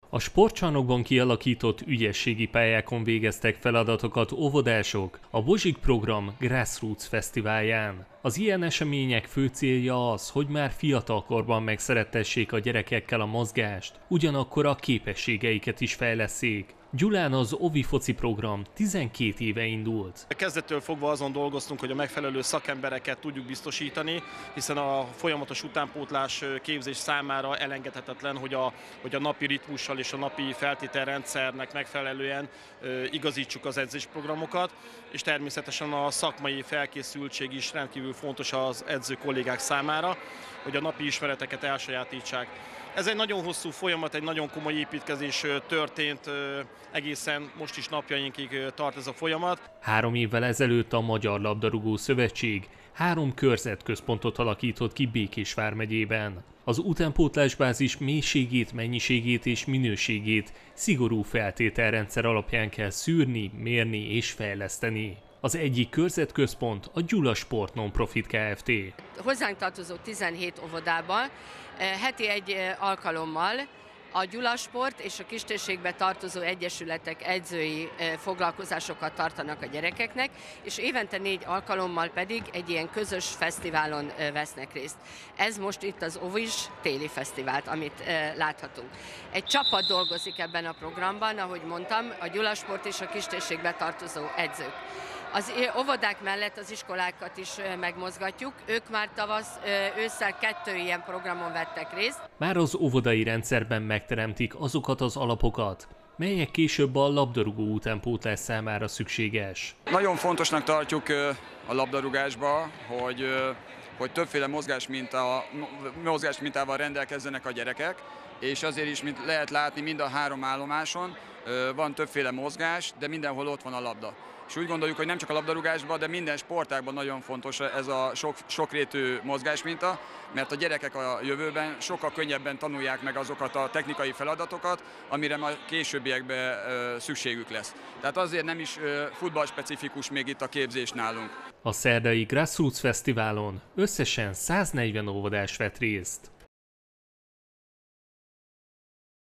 A sportcsarnokban kialakított ügyességi pályákon végeztek feladatokat óvodások a Bozsik Program Grassroots Fesztiválján. Az ilyen események fő célja az, hogy már fiatalkorban megszerettessék a gyerekekkel a mozgást, ugyanakkor a képességeiket is fejlesszék. Gyulán az Ovi foci program 12 éve indult. Kezdettől fogva azon dolgoztunk, hogy a megfelelő szakembereket tudjuk biztosítani, hiszen a folyamatos utánpótlás képzés számára elengedhetetlen, hogy a napi ritmussal és a napi feltételrendszernek megfelelően igazítsuk az edzésprogramokat, és természetesen a szakmai felkészültség is rendkívül fontos az edző kollégák számára, hogy a napi ismereteket elsajátítsák. Ez egy nagyon hosszú folyamat, egy nagyon komoly építkezés történt, egészen most is napjainkig tart ez a folyamat. 3 évvel ezelőtt a Magyar Labdarúgó Szövetség 3 körzetközpontot alakított ki Békés vármegyében. Az utánpótlásbázis mélységét, mennyiségét és minőségét szigorú feltételrendszer alapján kell szűrni, mérni és fejleszteni. Az egyik körzetközpont a Gyula Sport Non-Profit Kft. Hozzánk tartozó 17 óvodában heti egy alkalommal a Gyula Sport és a kistérségbe tartozó egyesületek edzői foglalkozásokat tartanak a gyerekeknek, és évente 4 alkalommal pedig egy ilyen közös fesztiválon vesznek részt. Ez most itt az Ovis téli fesztivált, amit láthatunk. Egy csapat dolgozik ebben a programban, ahogy mondtam, a Gyula Sport és a kistérségbe tartozó edzők. Az óvodák mellett az iskolákat is megmozgatjuk, ők már ősszel 2 ilyen programon vettek részt. Már az óvodai rendszerben megteremtik azokat az alapokat, melyek később a labdarúgó utánpótlás számára szükséges. Nagyon fontosnak tartjuk a labdarúgásba, hogy többféle mozgásmintával rendelkezzenek a gyerekek, és azért is, mint lehet látni, mind a 3 állomáson van többféle mozgás, de mindenhol ott van a labda. És úgy gondoljuk, hogy nem csak a labdarúgásban, de minden sportágban nagyon fontos ez a sokrétű mozgásminta, mert a gyerekek a jövőben sokkal könnyebben tanulják meg azokat a technikai feladatokat, amire majd későbbiekben szükségük lesz. Tehát azért nem is futballspecifikus még itt a képzés nálunk. A szerdai Grassroots Fesztiválon összesen 140 óvodás vett részt.